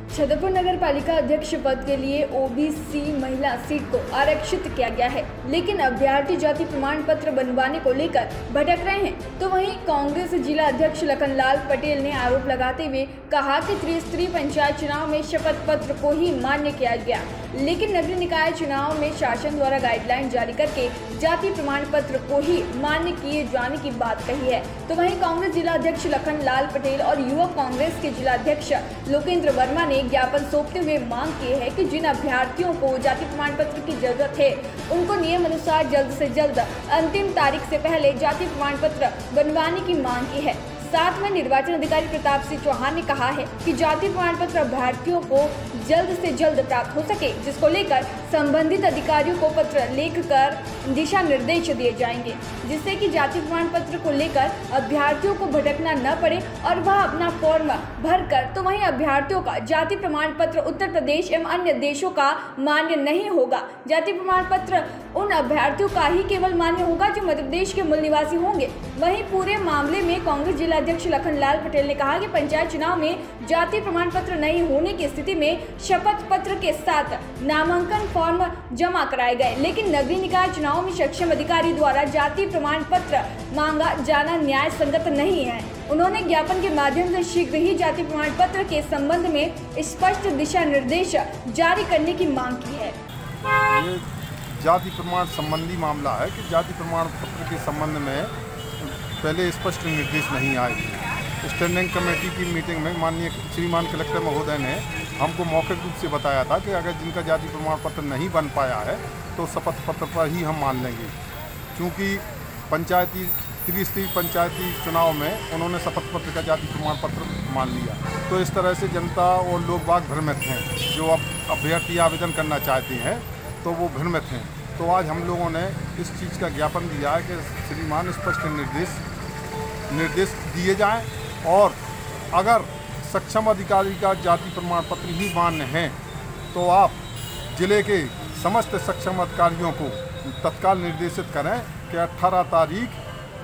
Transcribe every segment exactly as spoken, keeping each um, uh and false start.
छतरपुर नगर पालिका अध्यक्ष पद के लिए ओबीसी महिला सीट को आरक्षित किया गया है, लेकिन अभ्यर्थी जाति प्रमाण पत्र बनवाने को लेकर भटक रहे हैं। तो वहीं कांग्रेस जिला अध्यक्ष लखनलाल पटेल ने आरोप लगाते हुए कहा कि त्रिस्तरीय पंचायत चुनाव में शपथ पत्र को ही मान्य किया गया, लेकिन नगरीय निकाय चुनाव में शासन द्वारा गाइडलाइन जारी करके जाति प्रमाण पत्र को ही मान्य किए जाने की बात कही है। तो वहीं कांग्रेस जिला अध्यक्ष लखनलाल पटेल और युवक कांग्रेस के जिला अध्यक्ष लोकेंद्र वर्मा ने ज्ञापन सौंपते हुए मांग की है कि जिन अभ्यर्थियों को जाति प्रमाण पत्र की जरूरत है, उनको नियम अनुसार जल्द से जल्द अंतिम तारीख से पहले जाति प्रमाण पत्र बनवाने की मांग की है। साथ में निर्वाचन अधिकारी प्रताप सिंह चौहान ने कहा है कि जाति प्रमाण पत्र अभ्यर्थियों को जल्द से जल्द प्राप्त हो सके, जिसको लेकर संबंधित अधिकारियों को पत्र लिखकर दिशा निर्देश दिए जाएंगे, जिससे कि जाति प्रमाण पत्र को लेकर अभ्यर्थियों को भटकना न पड़े और वह अपना फॉर्म भरकर। तो वहीं अभ्यर्थियों का जाति प्रमाण पत्र उत्तर प्रदेश एवं अन्य देशों का मान्य नहीं होगा। जाति प्रमाण पत्र उन अभ्यर्थियों का ही केवल मान्य होगा जो मध्य प्रदेश के मूल निवासी होंगे। वहीं पूरे मामले में कांग्रेस जिला अध्यक्ष लखनलाल पटेल ने कहा कि पंचायत चुनाव में जाति प्रमाण पत्र नहीं होने की स्थिति में शपथ पत्र के साथ नामांकन फॉर्म जमा कराए गए, लेकिन नगरीय निकाय चुनाव में सक्षम अधिकारी द्वारा जाति प्रमाण पत्र मांगा जाना न्याय संगत नहीं है। उन्होंने ज्ञापन के माध्यम से शीघ्र ही जाति प्रमाण पत्र के संबंध में स्पष्ट दिशा निर्देश जारी करने की मांग की है। ये जाति प्रमाण संबंधी मामला है कि जाति प्रमाण पत्र के संबंध में पहले स्पष्ट निर्देश नहीं आए थे। स्टैंडिंग कमेटी की मीटिंग में माननीय श्रीमान कलेक्टर महोदय ने हमको मौखिक रूप से बताया था कि अगर जिनका जाति प्रमाण पत्र नहीं बन पाया है तो शपथ पत्र पर ही हम मान लेंगे, क्योंकि पंचायती त्रिस्तरीय पंचायती चुनाव में उन्होंने शपथ पत्र का जाति प्रमाण पत्र मान लिया। तो इस तरह से जनता और लोग बाग भ्रमित हैं, जो अब अभ्यर्थी आवेदन करना चाहते हैं तो वो भ्रमित हैं। तो आज हम लोगों ने इस चीज़ का ज्ञापन दिया है कि श्रीमान स्पष्ट निर्देश निर्देश दिए जाएं, और अगर सक्षम अधिकारी का जाति प्रमाण पत्र ही मान्य है तो आप जिले के समस्त सक्षम अधिकारियों को तत्काल निर्देशित करें कि अठारह तारीख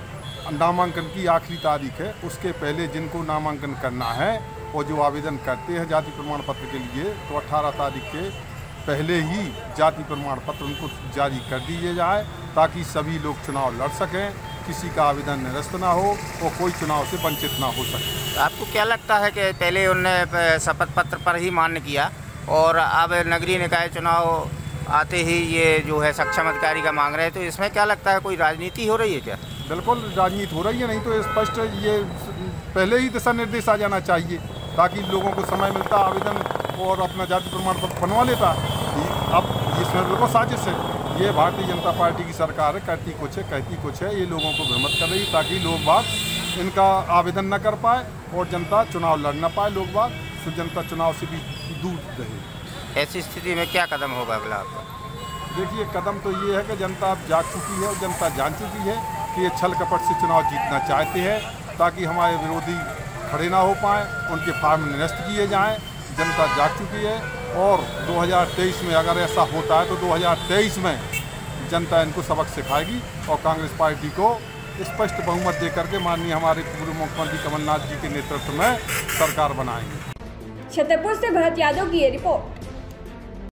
नामांकन की आखिरी तारीख है, उसके पहले जिनको नामांकन करना है और जो आवेदन करते हैं जाति प्रमाण पत्र के लिए, तो अठारह तारीख के पहले ही जाति प्रमाण पत्र उनको जारी कर दिए जाए, ताकि सभी लोग चुनाव लड़ सकें, किसी का आवेदन निरस्त ना हो और कोई चुनाव से वंचित ना हो सके। तो आपको क्या लगता है कि पहले उन्होंने शपथ पत्र पर ही मान्य किया और अब नगरीय निकाय चुनाव आते ही ये जो है सक्षम अधिकारी का मांग रहे हैं, तो इसमें क्या लगता है कोई राजनीति हो रही है क्या? बिल्कुल राजनीति हो रही है, नहीं तो स्पष्ट ये पहले ही दिशा निर्देश आ जाना चाहिए ताकि लोगों को समय मिलता आवेदन और अपना जाति प्रमाण पत्र बनवा लेता। अब इसमें बिल्कुल साजिश है, ये भारतीय जनता पार्टी की सरकार है, करती कुछ है कहती कुछ है, ये लोगों को भ्रमित कर रही ताकि लोग बाग इनका आवेदन न कर पाए और जनता चुनाव लड़ न पाए, लोग बाग तो जनता चुनाव से भी दूर रहे। ऐसी स्थिति में क्या कदम होगा अगला आपका? देखिए, कदम तो ये है कि जनता अब जाग चुकी है और जनता जान चुकी है कि ये छल कपट से चुनाव जीतना चाहते हैं, ताकि हमारे विरोधी खड़े ना हो पाएँ, उनके फार्म निरस्त किए जाएँ। जनता जाग चुकी है और दो हज़ार तेईस में अगर ऐसा होता है तो दो हज़ार तेईस में जनता इनको सबक सिखाएगी और कांग्रेस पार्टी को स्पष्ट बहुमत दे करके माननीय हमारे पूर्व मुख्यमंत्री कमलनाथ जी के नेतृत्व में सरकार बनाएंगे। छतरपुर से भरत यादव की ये रिपोर्ट।